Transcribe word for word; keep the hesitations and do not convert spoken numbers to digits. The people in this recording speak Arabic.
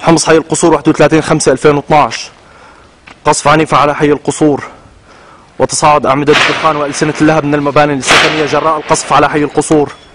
حمص حي القصور واحد وثلاثين خمسة ألفين واثنعش. قصف عنيف على حي القصور، وتصاعد أعمدة الدخان وألسنة اللهب من المباني السكنية جراء القصف على حي القصور.